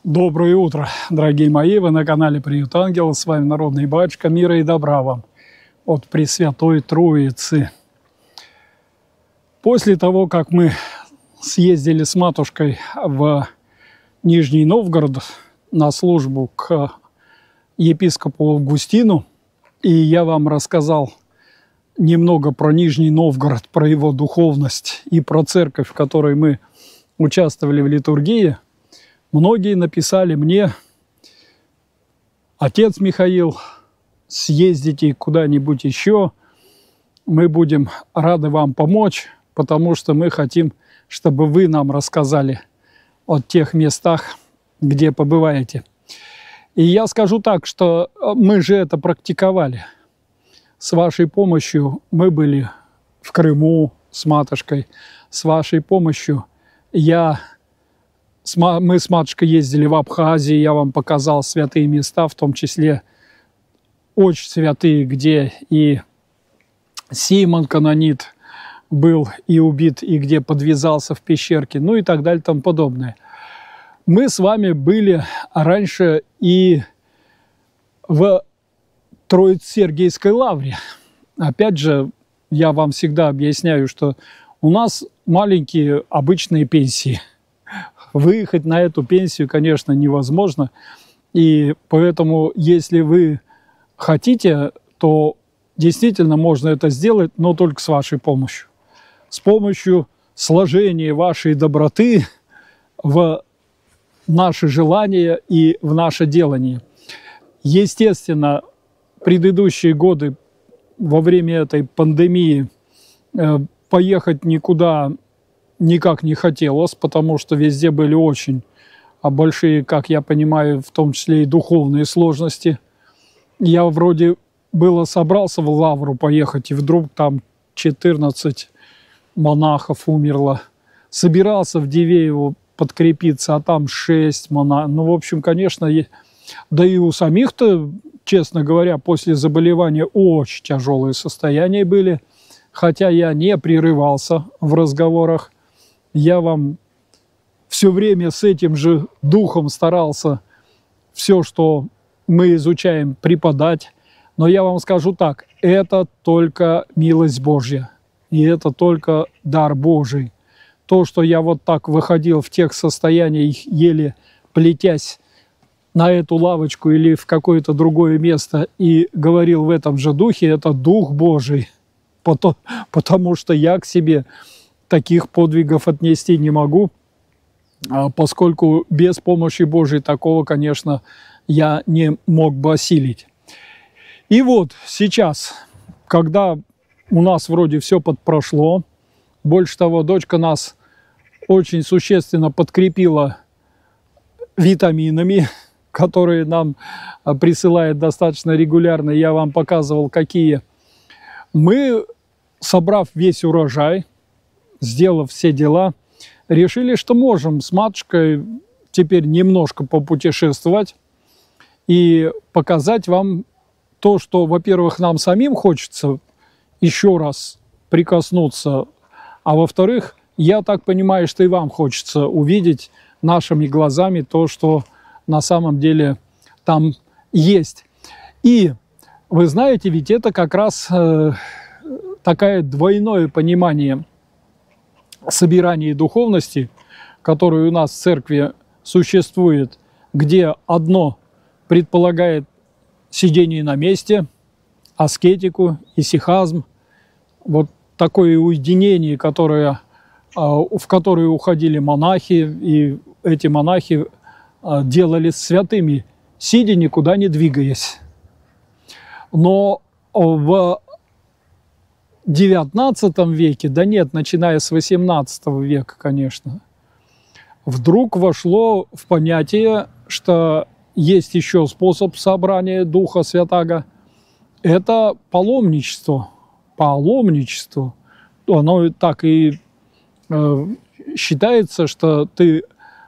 Доброе утро, дорогие мои! Вы на канале Приют Ангела. С вами Народный Батюшка. Мира и добра вам от Пресвятой Троицы. После того, как мы съездили с матушкой в Нижний Новгород на службу к епископу Августину, и я вам рассказал немного про Нижний Новгород, про его духовность и про церковь, в которой мы участвовали в литургии, многие написали мне: отец Михаил, съездите куда-нибудь еще, мы будем рады вам помочь, потому что мы хотим, чтобы вы нам рассказали о тех местах, где побываете. И я скажу так, что мы же это практиковали. С вашей помощью мы были в Крыму с матушкой, с вашей помощью мы с матушкой ездили в Абхазии, я вам показал святые места, в том числе очень святые, где и Симон Канонит был и убит, и где подвязался в пещерке, ну и так далее, и тому подобное. Мы с вами были раньше и в Троице-Сергиевской лавре. Опять же, я вам всегда объясняю, что у нас маленькие обычные пенсии. Выехать на эту пенсию, конечно, невозможно. И поэтому, если вы хотите, то действительно можно это сделать, но только с вашей помощью. С помощью сложения вашей доброты в наши желания и в наше делание. Естественно, предыдущие годы во время этой пандемии поехать никуда никак не хотелось, потому что везде были очень большие, как я понимаю, в том числе и духовные сложности. Я вроде было собрался в лавру поехать, и вдруг там 14 монахов умерло. Собирался в Дивеево подкрепиться, а там 6 монахов. Ну, в общем, конечно, да и у самих-то, честно говоря, после заболевания очень тяжелые состояния были. Хотя я не прерывался в разговорах. Я вам все время с этим же духом старался все, что мы изучаем, преподать. Но я вам скажу так, это только милость Божья. И это только дар Божий. То, что я вот так выходил в тех состояниях, еле плетясь на эту лавочку или в какое-то другое место и говорил в этом же духе, это Дух Божий. Потому что я к себе таких подвигов отнести не могу, поскольку без помощи Божией такого, конечно, я не мог бы осилить. И вот сейчас, когда у нас вроде все подпрошло, больше того, дочка нас очень существенно подкрепила витаминами, которые нам присылает достаточно регулярно, я вам показывал, какие. Мы, собрав весь урожай, сделав все дела, решили, что можем с матушкой теперь немножко попутешествовать и показать вам то, что, во-первых, нам самим хочется еще раз прикоснуться, а во-вторых, я так понимаю, что и вам хочется увидеть нашими глазами то, что на самом деле там есть. И вы знаете, ведь это как раз такое двойное понимание собирания духовности, которое у нас в церкви существует, где одно предполагает сидение на месте, аскетику, исихазм, вот такое уединение, в которое уходили монахи, и эти монахи делали святыми, сидя, никуда не двигаясь. Но в XIX веке, да нет, начиная с XVIII века, конечно, вдруг вошло в понятие, что есть еще способ собрания Духа Святаго. Это паломничество. Паломничество. Оно так и считается, что ты,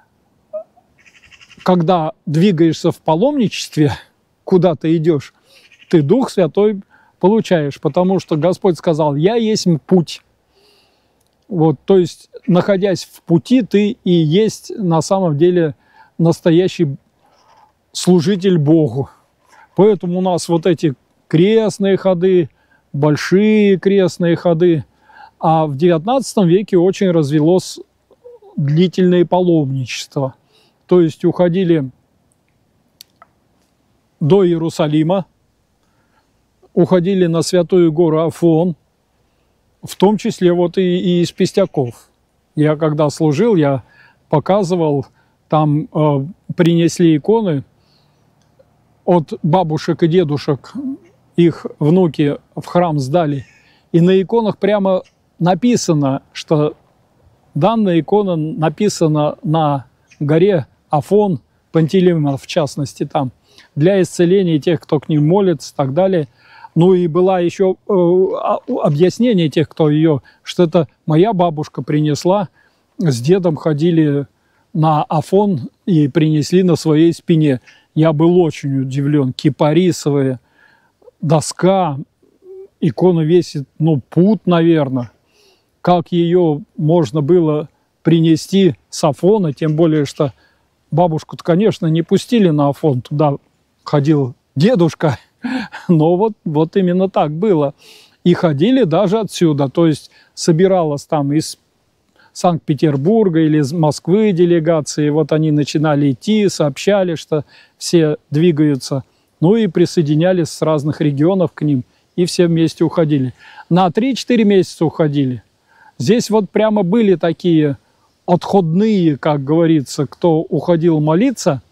когда двигаешься в паломничестве, куда ты идешь, ты Дух Святой получаешь, потому что Господь сказал: «Я есть путь». Вот, то есть, находясь в пути, ты и есть на самом деле настоящий служитель Богу. Поэтому у нас вот эти крестные ходы, большие крестные ходы. А в XIX веке очень развелось длительное паломничество. То есть уходили до Иерусалима, уходили на Святую гору Афон, в том числе вот и из Пестяков. Я когда служил, я показывал, там принесли иконы от бабушек и дедушек, их внуки в храм сдали. И на иконах прямо написано, что данная икона написана на горе Афон, Пантелеймон в частности там, для исцеления тех, кто к ним молится и так далее. Ну и была еще объяснение тех, кто ее, что это моя бабушка принесла, с дедом ходили на Афон и принесли на своей спине. Я был очень удивлен. Кипарисовая доска, икона весит, ну, пуд, наверное. Как ее можно было принести с Афона, тем более, что бабушку-то, конечно, не пустили на Афон, туда ходил дедушка, но вот именно так было. И ходили даже отсюда, то есть собиралась там из Санкт-Петербурга или из Москвы делегации, вот они начинали идти, сообщали, что все двигаются, ну и присоединялись с разных регионов к ним, и все вместе уходили. На 3-4 месяца уходили. Здесь вот прямо были такие отходные, как говорится, кто уходил молиться,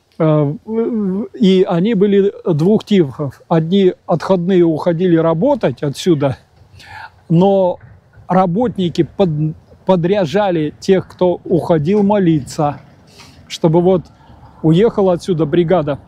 и они были двух типов. Одни отходные уходили работать отсюда, но работники подряжали тех, кто уходил молиться, чтобы вот уехала отсюда бригада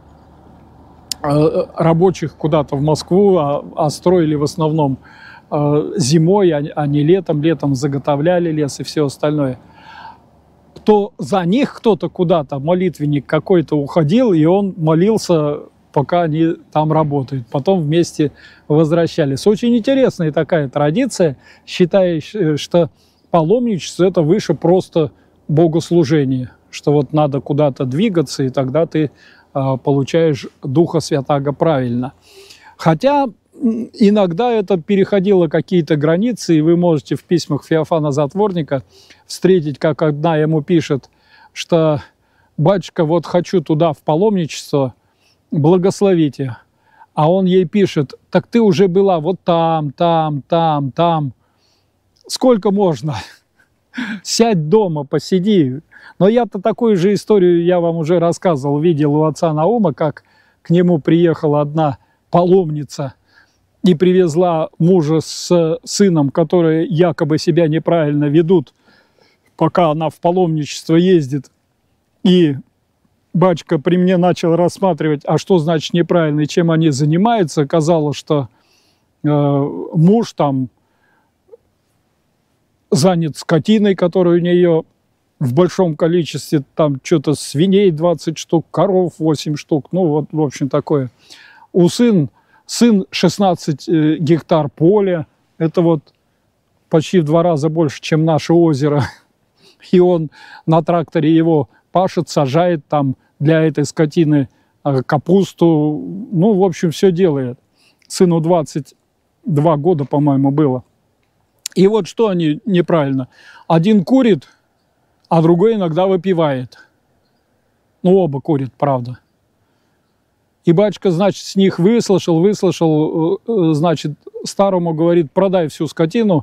рабочих куда-то в Москву, а строили в основном зимой, а не летом. Летом заготовляли лес и все остальное. То за них кто-то куда-то, молитвенник какой-то уходил, и он молился, пока они там работают. Потом вместе возвращались. Очень интересная такая традиция, считая, что паломничество – это выше просто богослужения, что вот надо куда-то двигаться, и тогда ты получаешь Духа Святаго правильно. Хотя иногда это переходило какие-то границы, и вы можете в письмах Феофана Затворника встретить, как одна ему пишет, что «Батюшка, вот хочу туда в паломничество, благословите». А он ей пишет: «Так ты уже была вот там, там, там, там. Сколько можно? Сядь дома, посиди». Но я-то такую же историю я вам уже рассказывал, видел у отца Наума, как к нему приехала одна паломница и привезла мужа с сыном, которые якобы себя неправильно ведут, пока она в паломничество ездит. И батюшка при мне начал рассматривать, а что значит неправильно и чем они занимаются. Оказалось, что муж там занят скотиной, которая у нее в большом количестве, там что-то свиней 20 штук, коров 8 штук, ну вот, в общем, такое. У сын 16 гектар поля, это вот почти в 2 раза больше, чем наше озеро. И он на тракторе его пашет, сажает там для этой скотины капусту, ну, в общем, все делает. Сыну 22 года, по-моему, было. И вот что они неправильно. Один курит, а другой иногда выпивает. Ну, оба курят, правда. И батюшка, значит, с них выслушал, значит, старому говорит: продай всю скотину,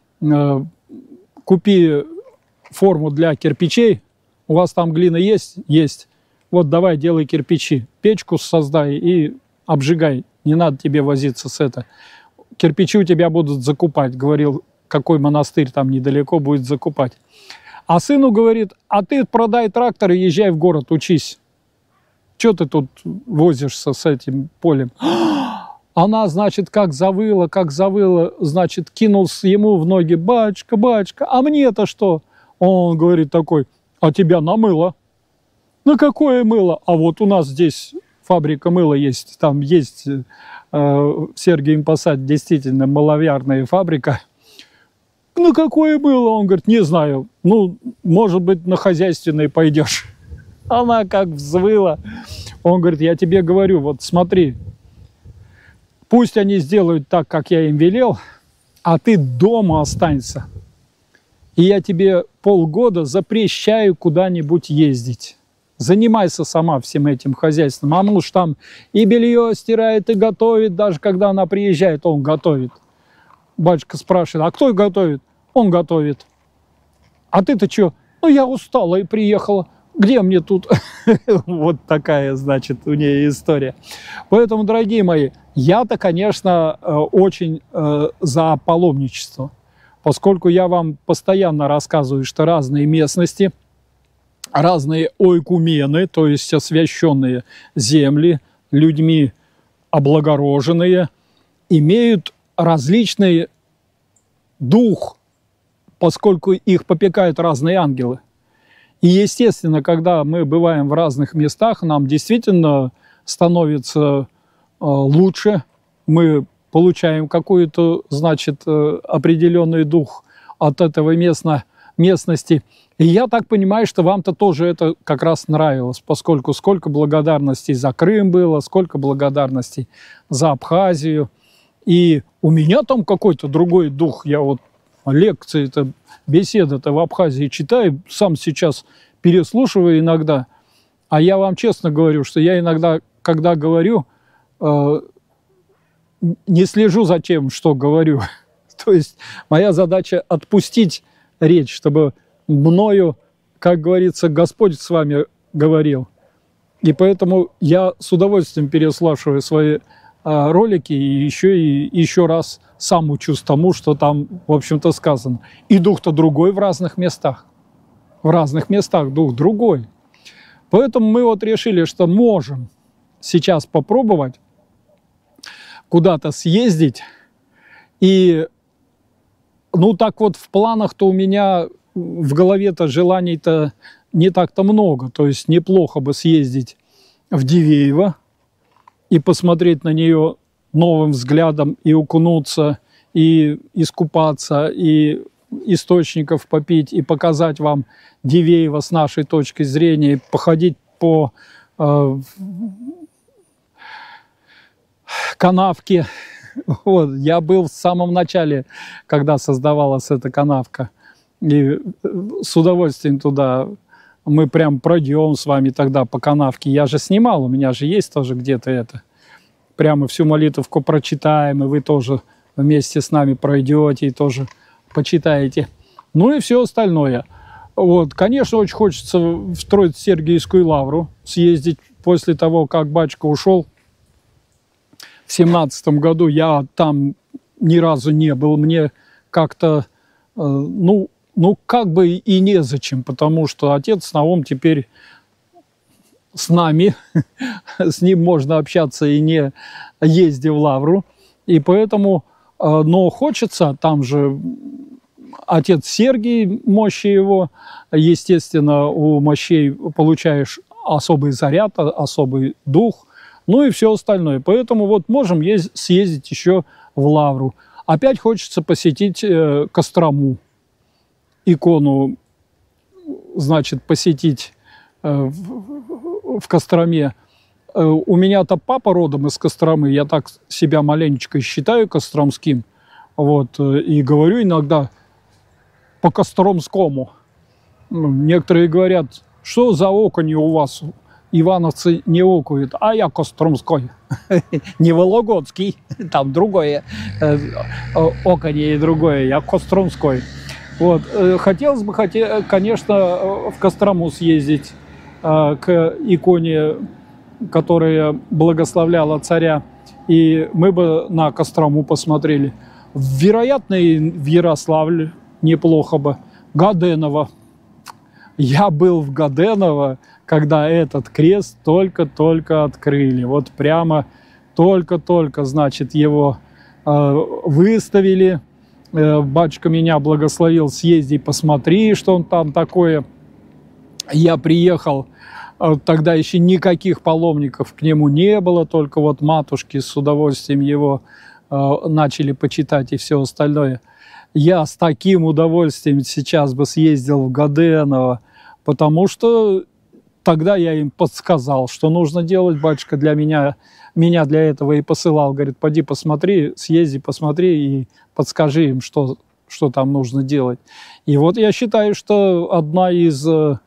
купи форму для кирпичей, у вас там глина есть? Есть. Вот давай делай кирпичи, печку создай и обжигай, не надо тебе возиться с это. Кирпичи у тебя будут закупать, говорил, какой монастырь там недалеко будет закупать. А сыну говорит: а ты продай трактор и езжай в город, учись. Что ты тут возишься с этим полем? Она, значит, как завыла, значит, кинулся ему в ноги: батюшка, батюшка, а мне-то что? Он говорит такой: а тебя намыло. Ну какое мыло? А вот у нас здесь фабрика мыла есть, там есть в Сергиевом Посаде действительно маловарная фабрика. Ну какое мыло? Он говорит: не знаю, ну, может быть, на хозяйственное пойдешь. Она как взвыла. Он говорит, я тебе говорю, вот смотри, пусть они сделают так, как я им велел, а ты дома останься. И я тебе полгода запрещаю куда-нибудь ездить. Занимайся сама всем этим хозяйством. А муж там и белье стирает, и готовит. Даже когда она приезжает, он готовит. Батюшка спрашивает, а кто готовит? Он готовит. А ты-то что? Ну, я устала и приехала. Где мне тут? Вот такая, значит, у нее история. Поэтому, дорогие мои, я-то, конечно, очень за паломничество. Поскольку я вам постоянно рассказываю, что разные местности, разные ойкумены, то есть освященные земли, людьми облагороженные, имеют различный дух, поскольку их попекают разные ангелы. И, естественно, когда мы бываем в разных местах, нам действительно становится лучше, мы получаем какой-то, значит, определенный дух от этого местности. И я так понимаю, что вам-то тоже это как раз нравилось, поскольку сколько благодарностей за Крым было, сколько благодарностей за Абхазию. И у меня там какой-то другой дух. Я вот лекции-то, беседы-то в Абхазии читаю, сам сейчас переслушиваю иногда. А я вам честно говорю, что я иногда, когда говорю, не слежу за тем, что говорю. То есть моя задача отпустить речь, чтобы мною, как говорится, Господь с вами говорил. И поэтому я с удовольствием переслушиваю свои ролики и еще раз сам учусь тому, что там, в общем-то, сказано. И дух-то другой в разных местах. В разных местах дух другой. Поэтому мы вот решили, что можем сейчас попробовать куда-то съездить. И, ну, так вот в планах-то у меня в голове-то желаний-то не так-то много. То есть неплохо бы съездить в Дивеево и посмотреть на нее новым взглядом, и окунуться, и искупаться, и источников попить, и показать вам Дивеево с нашей точки зрения, походить по канавке. Вот. Я был в самом начале, когда создавалась эта канавка, и с удовольствием туда мы прям пройдем с вами тогда по канавке. Я же снимал, у меня же есть тоже где-то это. Прямо всю молитвовку прочитаем, и вы тоже вместе с нами пройдете и тоже почитаете. Ну и все остальное. Вот. Конечно, очень хочется в Троице-Сергиевскую лавру съездить. После того, как батюшка ушел в 17-м году, я там ни разу не был. Мне как-то, ну, как бы и незачем, потому что отец Наум теперь с нами, с ним можно общаться и не ездя в лавру. И поэтому, но хочется, там же отец Сергий, мощи его, естественно, у мощей получаешь особый заряд, особый дух, ну и все остальное. Поэтому вот можем съездить еще в лавру. Опять хочется посетить Кострому, икону, значит, посетить в Костроме. У меня-то папа родом из Костромы, я так себя маленечко считаю костромским, вот, и говорю иногда по-костромскому. Некоторые говорят, что за окунь у вас, ивановцы не окуют, а я костромской, не вологодский, там другое окунь и другое, я костромской. Вот. Хотелось бы, конечно, в Кострому съездить к иконе, которая благословляла царя, и мы бы на Кострому посмотрели. Вероятно, и в Ярославле неплохо бы. Гаденово. Я был в Гаденово, когда этот крест только-только открыли. Вот прямо только-только, значит, его выставили. Батюшка меня благословил, съезди, посмотри, что он там такое. Я приехал, тогда еще никаких паломников к нему не было, только вот матушки с удовольствием его начали почитать и все остальное. Я с таким удовольствием сейчас бы съездил в Гаденово, потому что тогда я им подсказал, что нужно делать. Батюшка меня для этого и посылал. Говорит, поди посмотри, съезди, посмотри и подскажи им, что там нужно делать. И вот я считаю, что одна из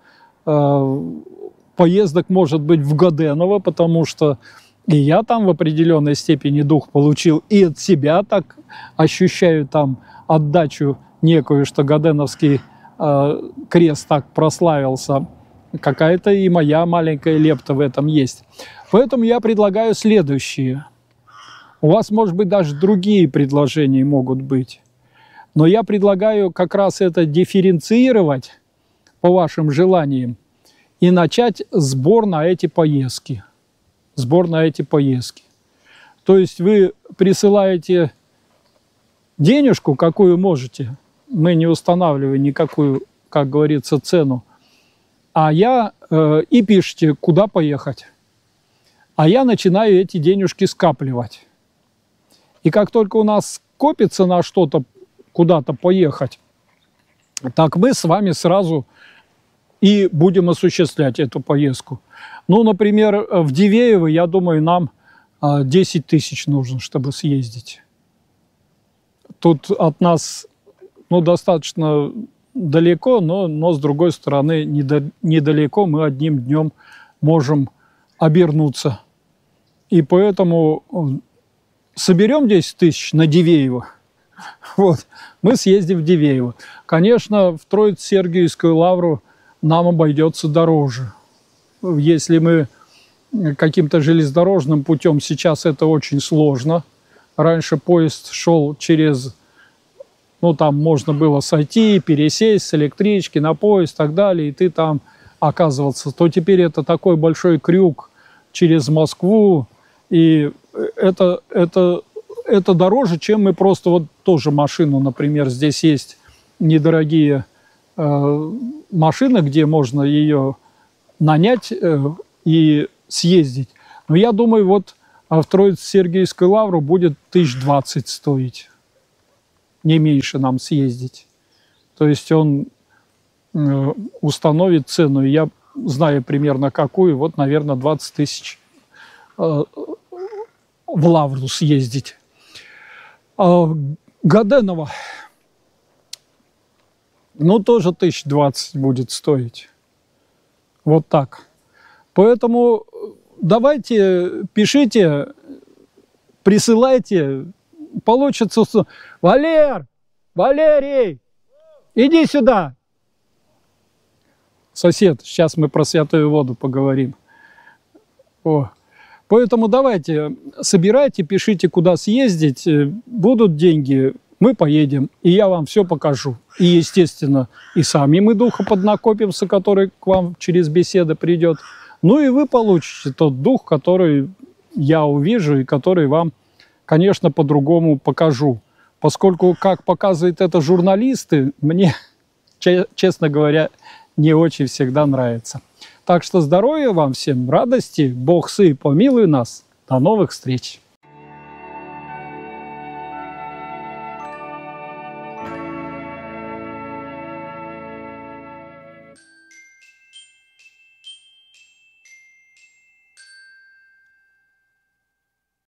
поездок может быть в Годеново, потому что и я там в определенной степени дух получил, и от себя так ощущаю там отдачу некую, что Годеновский крест так прославился. Какая-то и моя маленькая лепта в этом есть. Поэтому я предлагаю следующее. У вас, может быть, даже другие предложения могут быть. Но я предлагаю как раз это дифференцировать по вашим желаниям и начать сбор на эти поездки. Сбор на эти поездки. То есть вы присылаете денежку, какую можете. Мы не устанавливаем никакую, как говорится, цену. И пишите, куда поехать. А я начинаю эти денежки скапливать. И как только у нас копится на что-то, куда-то поехать, так мы с вами сразу и будем осуществлять эту поездку. Ну, например, в Дивеево, я думаю, нам 10 тысяч нужно, чтобы съездить. Тут от нас, ну, достаточно далеко, но с другой стороны, недалеко мы одним днем можем обернуться. И поэтому соберем 10 тысяч на Дивеево, вот, мы съездим в Дивеево. Конечно, в Троице-Сергиевскую лавру нам обойдется дороже. Если мы каким-то железнодорожным путем, сейчас это очень сложно. Раньше поезд шел через, ну, там можно было сойти, пересесть с электрички на поезд и так далее, и ты там оказывался. То теперь это такой большой крюк через Москву, и это дороже, чем мы просто вот тоже машину, например, здесь есть недорогие машины, где можно ее нанять и съездить. Но я думаю, вот в Троице-Сергиевскую лавру будет 1020 стоить. Не меньше нам съездить. То есть он установит цену, и я знаю примерно какую, вот, наверное, 20 тысяч в лавру съездить. Годеново, ну, тоже 1020 будет стоить. Вот так. Поэтому давайте, пишите, присылайте. Получится... Валерий, иди сюда. Сосед, сейчас мы про святую воду поговорим. Поэтому давайте, собирайте, пишите, куда съездить. Будут деньги, мы поедем, и я вам все покажу. И, естественно, и сами мы духа поднакопимся, который к вам через беседы придет. Ну и вы получите тот дух, который я увижу и который вам, конечно, по-другому покажу. Поскольку, как показывают это журналисты, мне, честно говоря, не очень всегда нравится. Так что здоровья вам всем, радости, Бог сы помилуй нас. До новых встреч!